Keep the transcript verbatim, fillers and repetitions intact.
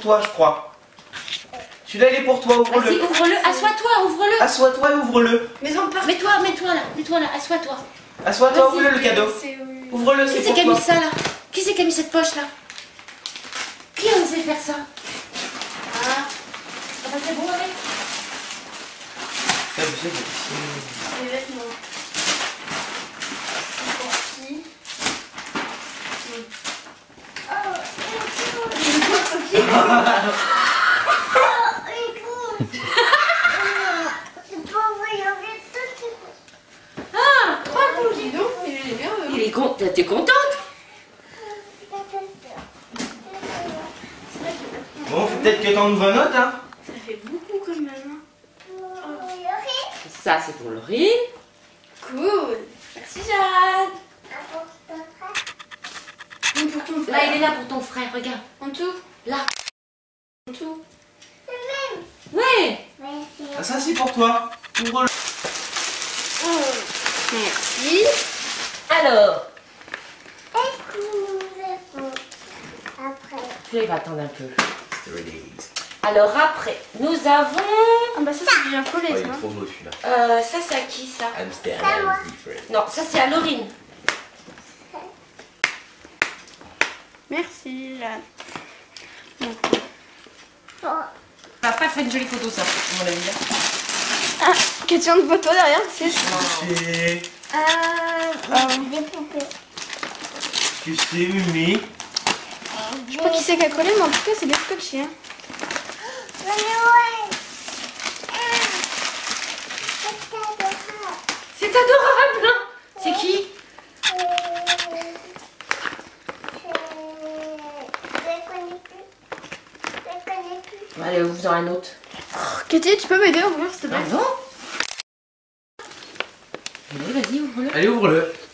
toi, je crois. Celui-là, il est pour toi, ouvre-le. Vas-y, ouvre-le. Assois-toi, ouvre-le. Assois-toi et ouvre-le. Mais on part. Mets-toi, mets-toi là. Mets-toi là. Assois-toi. Assois-toi, ouvre-le le cadeau. Ouvre-le, Qui c'est c'est pour qui a toi. mis ça là? Qui c'est qui a mis cette poche là? Qui a osé faire ça? Ah, ça va, c'est bon avec? Ah, vous savez, c'est- Les vêtements. C'est pour qui? Ah, Oh, dis donc, il est bien. euh. il est content. T'es contente? Bon, faut peut-être que t'en ouvres un autre, hein. Ça fait beaucoup quand même. Ça, c'est pour Laurine. Cool. Merci Jade. Et pour ton Là, frère. il est là pour ton frère. Regarde. En tout. Là. En tout. Ouais. Ah, ça, c'est pour toi. Ouvre-le. Merci. Alors, Après. tu vas attendre un peu. Release. Alors après, nous avons. Ah bah ça c'est bien collé Oh, il ça. est trop beau celui-là. Euh, ça, c'est à qui ça? Amsterdam different. Non, ça, c'est à Laurine. Merci Jade. Après, faire une jolie photo, ça, à mon avis. Ah, question de photo derrière, c'est. C'est... Des poupées. Tu sais, Mimi. Je sais pas qui c'est qui a collé, mais en tout cas c'est bien scotché. Hein. C'est adorable, hein? C'est qui? Allez, ouvre-en un autre. Katie, tu peux m'aider à ouvrir s'il te plaît? Ah non? Allez, vas-y, ouvre-le. Allez, ouvre-le.